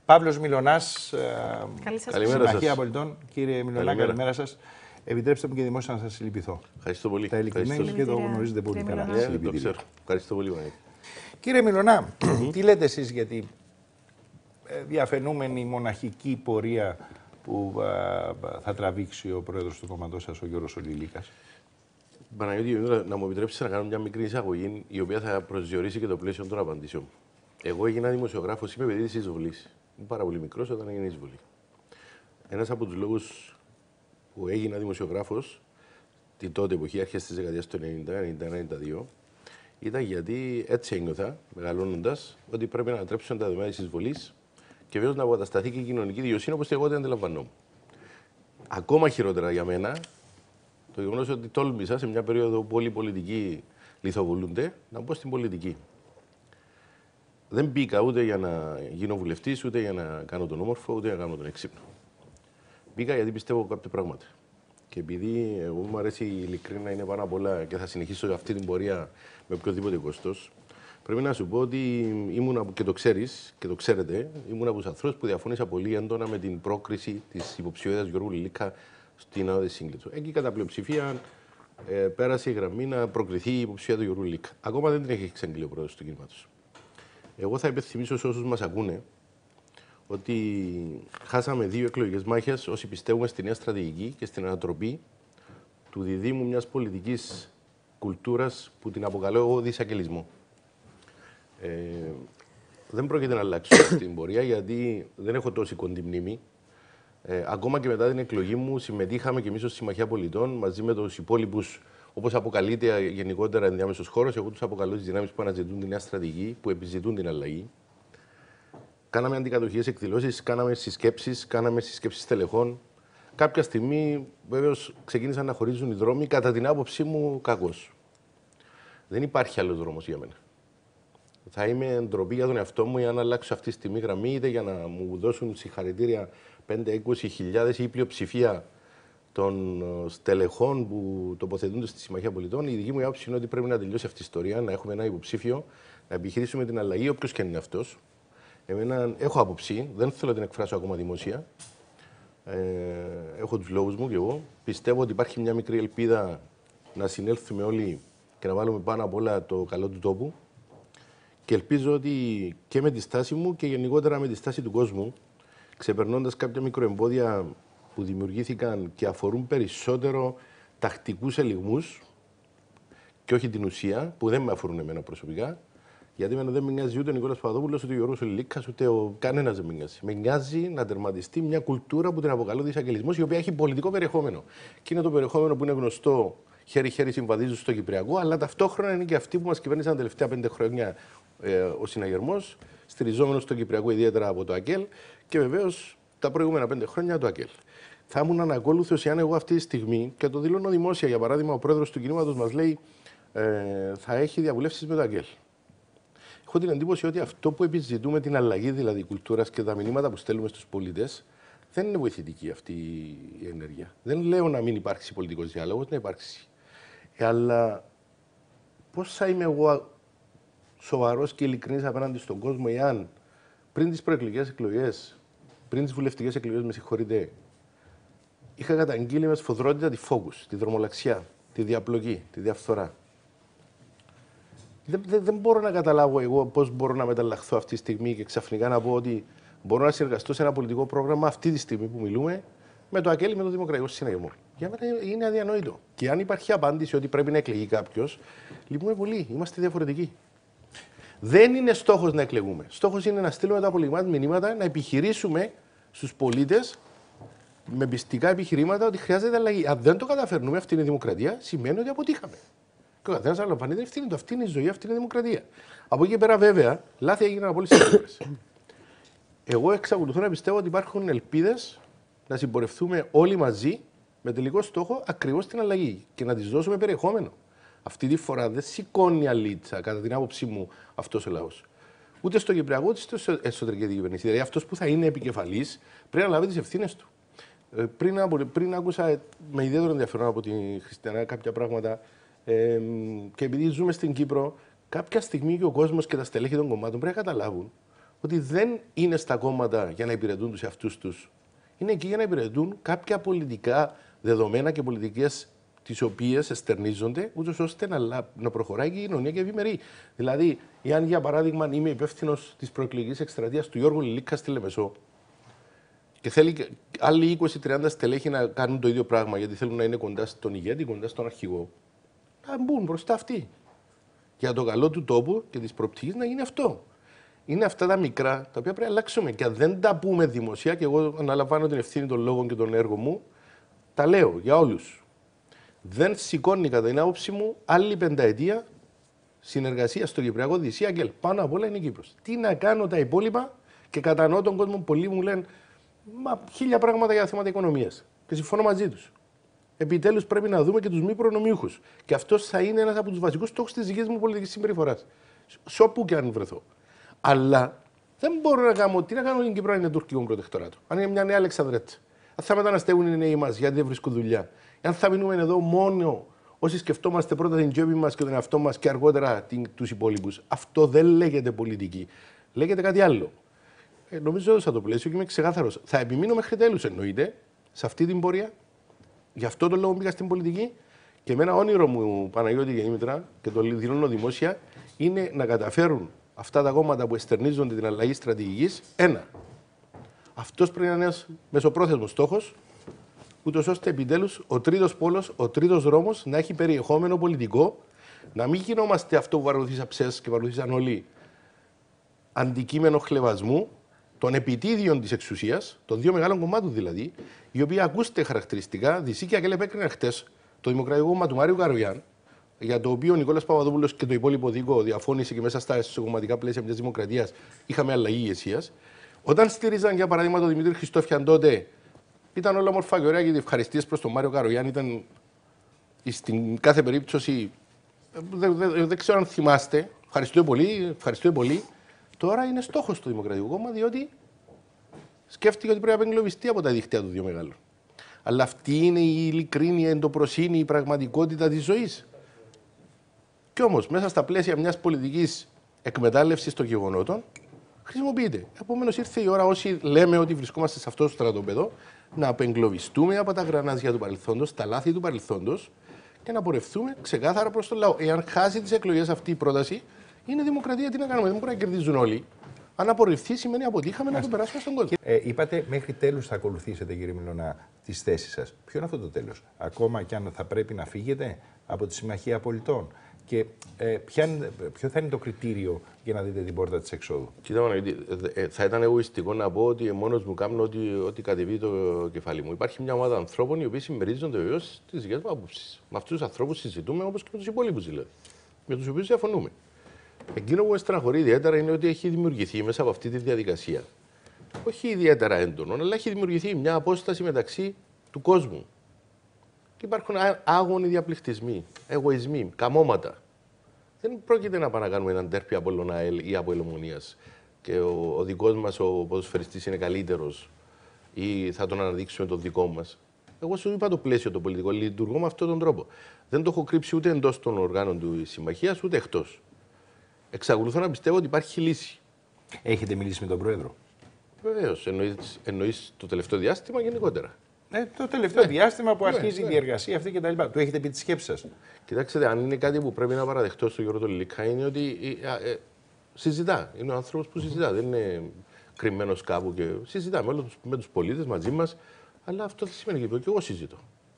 Παύλος Μιλωνάς, Συμμαχία Πολιτών. Κύριε Μιλωνά, καλημέρα σας. Επιτρέψτε μου και δημόσια να σας συλληπιθώ. Ευχαριστώ πολύ. Τα ειλικρινά και το γνωρίζετε πολύ καλά. Το ξέρω. Ευχαριστώ πολύ. Κύριε Μιλωνά, τι λέτε εσείς για τη διαφαινούμενη μοναχική πορεία που θα τραβήξει ο πρόεδρος του κόμματός σας, ο Γιώργος Ολιλίκας? Παναγιώτη, να μου επιτρέψετε να κάνω μια μικρή εισαγωγή, η οποία θα προσδιορίσει και το πλαίσιο των απαντήσεων. Εγώ έγινα δημοσιογράφος, είμαι παιδί της εισβολής. Είμαι πάρα πολύ μικρός όταν έγινε η εισβολή. Ένας από τους λόγους που έγινα δημοσιογράφος την τότε εποχή, αρχές της δεκαετίας του 90-92, ήταν γιατί έτσι ένιωθα, μεγαλώνοντας, ότι πρέπει να ανατρέψουν τα δεδομένα της εισβολής και βέβαια να αποκατασταθεί και η κοινωνική δικαιοσύνη όπως εγώ δεν αντιλαμβανόμουν. Ακόμα χειρότερα για μένα, το γεγονός ότι τόλμησα σε μια περίοδο που όλοι οι πολιτικοί λιθοβολούνται να μπω στην πολιτική. Δεν μπήκα ούτε για να γίνω βουλευτής, ούτε για να κάνω τον όμορφο, ούτε για να κάνω τον εξύπνο. Μπήκα γιατί πιστεύω κάποια πράγματα. Και επειδή εγώ μου αρέσει η ειλικρίνα είναι πάνω απ' όλα και θα συνεχίσω αυτή την πορεία με οποιοδήποτε κόστος, πρέπει να σου πω ότι ήμουν, και το ξέρεις και το ξέρετε, ήμουν από τους ανθρώπους που διαφώνησα πολύ έντονα με την πρόκριση της υποψηφιότητας Γιώργου Λιλίκα στην ΑΟΔ Σύγκλιτσο. Εκεί κατά πλειοψηφία πέρασε η γραμμή να προκριθεί η υποψηφία του Γιώργου Λιλίκα. Ακόμα δεν την έχει εξαγγείλει ο πρόεδρος του κινήματος. Εγώ θα υπενθυμίσω σε όσους μας ακούνε ότι χάσαμε 2 εκλογικές μάχες όσοι πιστεύουμε στη νέα στρατηγική και στην ανατροπή του διδήμου μιας πολιτικής κουλτούρας που την αποκαλώ εγώ δισακελισμό. Δεν πρόκειται να αλλάξω την πορεία γιατί δεν έχω τόση κοντή μνήμη. Ακόμα και μετά την εκλογή μου συμμετείχαμε και εμείς ως Συμμαχία Πολιτών μαζί με τους υπόλοιπους, όπως αποκαλείται γενικότερα ενδιάμεσος χώρος. Εγώ τους αποκαλώ τις δυνάμεις που αναζητούν τη νέα στρατηγική, που επιζητούν την αλλαγή. Κάναμε αντικατοχικές εκδηλώσεις, κάναμε συσκέψεις τελεχών. Κάποια στιγμή, βέβαιως, ξεκίνησαν να χωρίζουν οι δρόμοι, κατά την άποψή μου, κακώς. Δεν υπάρχει άλλος δρόμος για μένα. Θα είμαι ντροπή για τον εαυτό μου αν αλλάξω αυτή τη στιγμή γραμμή, είτε για να μου δώσουν συγχαρητήρια 5-20 χιλιάδες ή πλειοψηφία των στελεχών που τοποθετούνται στη Συμμαχία Πολιτών. Η δική μου άποψη είναι ότι πρέπει να τελειώσει αυτή η ιστορία, να έχουμε ένα υποψήφιο, να επιχειρήσουμε την αλλαγή, όποιος και αν είναι αυτός. Εμένα έχω άποψη, δεν θέλω να την εκφράσω ακόμα δημόσια. Έχω τους λόγους μου και εγώ. Πιστεύω ότι υπάρχει μια μικρή ελπίδα να συνέλθουμε όλοι και να βάλουμε πάνω απ' όλα το καλό του τόπου. Και ελπίζω ότι και με τη στάση μου και γενικότερα με τη στάση του κόσμου, ξεπερνώντας κάποια μικροεμπόδια που δημιουργήθηκαν και αφορούν περισσότερο τακτικούς ελιγμούς και όχι την ουσία, που δεν με αφορούν εμένα προσωπικά. Γιατί εμένα δεν με νοιάζει ούτε ο Νικόλας Παπαδόπουλος, ούτε ο Γιώργος Ολιλίκας, ούτε κανένας δεν με νοιάζει. Με νοιάζει να τερματιστεί μια κουλτούρα που την αποκαλώ δισακελισμός, η οποία έχει πολιτικό περιεχόμενο. Και είναι το περιεχόμενο που είναι γνωστό, χέρι-χέρι συμβαδίζουν στο Κυπριακό, αλλά ταυτόχρονα είναι και αυτοί που μας κυβέρνησαν τα τελευταία 5 χρόνια ο συναγερμός, στηριζόμενος στο Κυπριακό ιδιαίτερα από το ΑΚΕΛ και βεβαίως τα προηγούμενα 5 χρόνια το ΑΚΕΛ. Θα ήμουν ανακόλουθος εάν εγώ αυτή τη στιγμή, και το δηλώνω δημόσια, για παράδειγμα, ο πρόεδρος του κινήματος μας λέει θα έχει διαβουλεύσεις με το ΑΚΕΛ. Έχω την εντύπωση ότι αυτό που επιζητούμε, την αλλαγή δηλαδή κουλτούρας και τα μηνύματα που στέλνουμε στους πολίτες, δεν είναι βοηθητική αυτή η ενέργεια. Δεν λέω να μην υπάρξει πολιτικός διάλογος, να υπάρξει. Αλλά πώς θα είμαι εγώ σοβαρός και ειλικρινής απέναντι στον κόσμο, εάν πριν τις προεκλογικές εκλογές, πριν τις βουλευτικές εκλογές, με συγχωρείτε, είχα καταγγείλει με σφοδρότητα τη φόκους, τη δρομολαξιά, τη διαπλοκή, τη διαφθορά. Δεν μπορώ να καταλάβω εγώ πώς μπορώ να μεταλλαχθώ αυτή τη στιγμή και ξαφνικά να πω ότι μπορώ να συνεργαστώ σε ένα πολιτικό πρόγραμμα αυτή τη στιγμή που μιλούμε με το ΑΚΕΛ, με το Δημοκρατικό Συναγερμό. Για μένα είναι αδιανόητο. Και αν υπάρχει απάντηση ότι πρέπει να εκλεγεί κάποιος, λυπούμε πολύ. Είμαστε διαφορετικοί. Δεν είναι στόχος να εκλεγούμε. Στόχος είναι να στείλουμε τα πολιτικά μηνύματα, να επιχειρήσουμε στους πολίτες με πιστικά επιχειρήματα ότι χρειάζεται αλλαγή. Αν δεν το καταφέρνουμε, αυτή είναι η δημοκρατία, σημαίνει ότι αποτύχαμε. Και ο καθένας αναλαμβάνει την ευθύνη του. Αυτή είναι η ζωή, αυτή είναι η δημοκρατία. Από εκεί και πέρα, βέβαια, λάθη έγιναν από όλες τις πλευρές. Εγώ εξακολουθώ να πιστεύω ότι υπάρχουν ελπίδες να συμπορευτούμε όλοι μαζί με τελικό στόχο ακριβώς την αλλαγή και να της δώσουμε περιεχόμενο. Αυτή τη φορά δεν σηκώνει αλίτσα, κατά την άποψή μου, αυτός ο λαός. Ούτε στο Κυπριακό, ούτε στο εσωτερική κυβέρνηση. Δηλαδή, αυτός που θα είναι επικεφαλής πρέπει να λάβει τις ευθύνες του. Πριν άκουσα με ιδιαίτερο ενδιαφέρον από την Χριστιανά κάποια πράγματα και επειδή ζούμε στην Κύπρο, κάποια στιγμή και ο κόσμος και τα στελέχη των κομμάτων πρέπει να καταλάβουν ότι δεν είναι στα κόμματα για να υπηρετούν τους εαυτούς τους. Είναι εκεί για να υπηρετούν κάποια πολιτικά δεδομένα και πολιτικές τις οποίες εστερνίζονται, ούτως ώστε να προχωράει και η κοινωνία και ευημερεί. Δηλαδή, εάν για παράδειγμα είμαι υπεύθυνος της προεκλογικής εκστρατείας του Γιώργου Λιλίκα στη Λεμεσό και θέλει άλλοι 20-30 στελέχοι να κάνουν το ίδιο πράγμα, γιατί θέλουν να είναι κοντά στον ηγέτη, κοντά στον αρχηγό, να μπουν μπροστά αυτοί. Για το καλό του τόπου και της προοπτικής να γίνει αυτό. Είναι αυτά τα μικρά τα οποία πρέπει να αλλάξουμε. Και αν δεν τα πούμε δημοσία, και εγώ αναλαμβάνω την ευθύνη των λόγων και των έργων μου, τα λέω για όλους. Δεν σηκώνει κατά την άποψή μου άλλη πενταετία συνεργασία στο Κυπριακό Δυσία και πάνω απ' όλα είναι η Κύπρος. Τι να κάνω τα υπόλοιπα, και κατανοώ τον κόσμο, πολλοί μου λένε χίλια πράγματα για θέματα οικονομίας. Και συμφωνώ μαζί τους. Επιτέλους πρέπει να δούμε και τους μη προνομιούχους. Και αυτό θα είναι ένας από τους βασικούς στόχους της δικής μου πολιτικής συμπεριφοράς. Σε όπου και αν βρεθώ. Αλλά δεν μπορώ να κάνω. Τι να κάνω στην Κύπρο αν είναι τουρκικό προτεκτοράτο. Αν είναι μια νέα Αλεξανδρέτσα. Αν θα μεταναστεύουν οι νέοι μας γιατί δεν βρίσκουν δουλειά. Αν θα μείνουμε εδώ μόνο όσοι σκεφτόμαστε πρώτα την τσέπη μας και τον εαυτό μας και αργότερα τους υπόλοιπους. Αυτό δεν λέγεται πολιτική. Λέγεται κάτι άλλο. Νομίζω σε το πλαίσιο και είμαι ξεκάθαρος. Θα επιμείνω μέχρι τέλους εννοείται σε αυτή την πορεία. Γι' αυτό το λόγο μπήκα στην πολιτική. Και με ένα όνειρο μου, Παναγιώτη και Δήμητρα, και το δηλώνω δημόσια, είναι να καταφέρουν αυτά τα κόμματα που εστερνίζονται την αλλαγή στρατηγικής. Αυτός πρέπει να είναι ένας μεσοπρόθεσμος στόχος, ούτως ώστε επιτέλους ο τρίτος πόλος, ο τρίτος δρόμος να έχει περιεχόμενο πολιτικό, να μην γινόμαστε αυτό που παρακολουθήσαν ψες και παρακολουθήσαν όλοι, αντικείμενο χλευασμού των επιτίδιων της εξουσίας, των δύο μεγάλων κομμάτων δηλαδή, οι οποίοι ακούστε χαρακτηριστικά, Δυσίκια και επέκριναν χτες το Δημοκρατικό Κόμμα του Μάριου Καρογιάν, για το οποίο ο Νικόλας Παπαδόπουλος και το υπόλοιπο δίκο διαφώνησε και μέσα στα κομματικά πλαίσια μιας δημοκρατίας είχαμε αλλαγή ηγεσίας. Όταν στήριζαν για παράδειγμα τον Δημήτρη Χριστόφιαν τότε, ήταν όλα όμορφα και ωραία και οι ευχαριστίες προς τον Μάριο Καρογιάν ήταν στην κάθε περίπτωση. Δεν ξέρω αν θυμάστε. Ευχαριστώ πολύ. Τώρα είναι στόχος του Δημοκρατικού Κόμμα, διότι σκέφτηκε ότι πρέπει να απεγκλωβιστεί από τα δίχτυα του δύο μεγάλων. Αλλά αυτή είναι η ειλικρίνη, η εντοπροσύνη, η πραγματικότητα της ζωής. Κι όμως, μέσα στα πλαίσια μιας πολιτικής εκμετάλλευσης των γεγονότων, χρησιμοποιείται. Επομένως, ήρθε η ώρα όσοι λέμε ότι βρισκόμαστε σε αυτό το στρατόπεδο να απεγκλωβιστούμε από τα γρανάζια του παρελθόντος, τα λάθη του παρελθόντος και να πορευτούμε ξεκάθαρα προς τον λαό. Εάν χάσει τις εκλογές αυτή η πρόταση, είναι δημοκρατία. Τι να κάνουμε, δεν μπορεί να κερδίζουν όλοι. Αν απορριφθεί, σημαίνει αποτύχαμε να το περάσουμε στον κόσμο. Είπατε μέχρι τέλους θα ακολουθήσετε, κύριε Μιλωνά, τις θέσεις σας. Ποιο είναι αυτό το τέλος, ακόμα και αν θα πρέπει να φύγετε από τη Συμμαχία Πολιτών? Και ποιο θα είναι το κριτήριο για να δείτε την πόρτα της εξόδου? Κοίτα, θα ήταν εγωιστικό να πω ότι μόνος μου κάνω ό,τι κατεβεί το κεφάλι μου. Υπάρχει μια ομάδα ανθρώπων οι οποίοι συμμερίζονται βεβαίως τις δικές μου άποψεις. Με αυτούς τους ανθρώπους συζητούμε όπως και με τους υπόλοιπους δηλαδή. Με τους οποίους διαφωνούμε. Εκείνο που με στεναχωρεί ιδιαίτερα είναι ότι έχει δημιουργηθεί μέσα από αυτή τη διαδικασία. Όχι ιδιαίτερα έντονο, αλλά έχει δημιουργηθεί μια απόσταση μεταξύ του κόσμου. Και υπάρχουν άγονοι διαπληκτισμοί, εγωισμοί, καμώματα. Δεν πρόκειται να πάμε να κάνουμε έναν τέρπι από ΛΟΝΑΕΛ ή από Ελομονίας και ο δικός μας ο ποδοσφαιριστής είναι καλύτερος ή θα τον αναδείξουμε τον δικό μας. Εγώ σου είπα το πλαίσιο το πολιτικό, λειτουργώ με αυτόν τον τρόπο. Δεν το έχω κρύψει ούτε εντός των οργάνων της Συμμαχίας ούτε εκτός. Εξακολουθώ να πιστεύω ότι υπάρχει λύση. Έχετε μιλήσει με τον Πρόεδρο? Βεβαίως. Εννοείς το τελευταίο διάστημα γενικότερα? Το τελευταίο διάστημα που αρχίζει η διεργασία αυτή κτλ. Του έχετε πει τη σκέψη σας? Κοιτάξτε, αν είναι κάτι που πρέπει να παραδεχτώ στο Γιώργο Λιλίκα είναι ότι συζητά. Είναι ο άνθρωπος που συζητά. Δεν είναι κρυμμένος κάπου και συζητά με τους πολίτες μαζί μας. Αλλά αυτό δεν σημαίνει και εγώ συζητώ.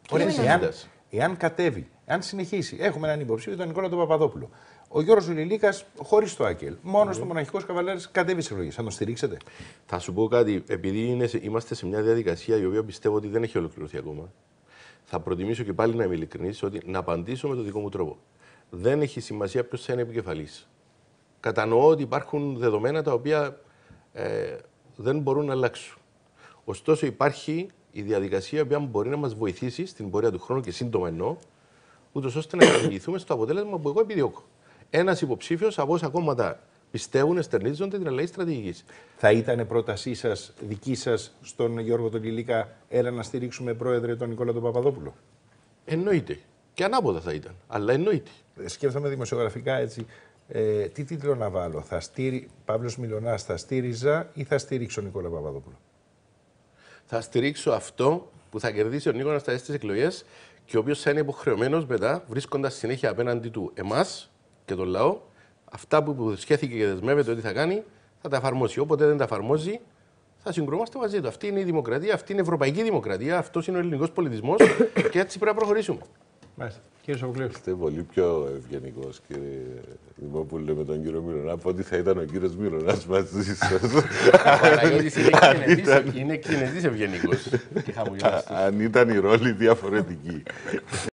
Εάν κατέβει, αν συνεχίσει, έχουμε έναν υποψήφιο, τον Νικόλα τον Παπαδόπουλο. Ο Γιώργος Λιλίκας, χωρίς το ΑΚΕΛ, μόνος του μοναχικός καβαλάρης, κατέβει στις εκλογές. Θα τον στηρίξετε? Θα σου πω κάτι. Επειδή είμαστε σε μια διαδικασία η οποία πιστεύω ότι δεν έχει ολοκληρωθεί ακόμα, θα προτιμήσω και πάλι να είμαι ειλικρινής ότι να απαντήσω με τον δικό μου τρόπο. Δεν έχει σημασία ποιος θα είναι επικεφαλής. Κατανοώ ότι υπάρχουν δεδομένα τα οποία δεν μπορούν να αλλάξουν. Ωστόσο, υπάρχει η διαδικασία που μπορεί να μας βοηθήσει στην πορεία του χρόνου και σύντομα εννοώ, ούτως ώστε να οδηγηθούμε στο αποτέλεσμα που εγώ επιδιώκω. Ένας υποψήφιος από όσα κόμματα πιστεύουν, εστερνίζονται την αλλαγή στρατηγικής. Θα ήταν πρότασή σας, δική σας, στον Γιώργο τον Λιλίκα, έλα να στηρίξουμε πρόεδρε τον Νικόλα τον Παπαδόπουλο? Εννοείται. Και ανάποδα θα ήταν. Αλλά εννοείται. Σκέφτομαι δημοσιογραφικά έτσι. Τι τίτλο να βάλω, Παύλος Μιλωνάς θα στήριζα ή θα στήριξω Νικόλα Παπαδόπουλο? Θα στηρίξω αυτό που θα κερδίσει ο Νίκολας στις εκλογές και ο οποίος θα είναι υποχρεωμένος μετά, βρίσκοντας συνέχεια απέναντι του εμάς και τον λαό, αυτά που σχέθηκε και δεσμεύεται ότι θα κάνει, θα τα εφαρμόσει. Όποτε δεν τα εφαρμόζει, θα συγκρούμαστε μαζί του. Αυτή είναι η δημοκρατία, αυτή είναι η ευρωπαϊκή δημοκρατία, αυτό είναι ο ελληνικός πολιτισμός και έτσι πρέπει να προχωρήσουμε. Μάλιστα. Κύριε Σοβοκλέου. Είστε πολύ πιο ευγενικός, κύριε Δημόπουλε, με τον κύριο Μιλωνά από ότι θα ήταν ο κύριος Μιλωνάς μαζί σας. Ο Παναγιώτης είναι κοινετής ευγενικός. Αν ήταν η ρόλη διαφορετική.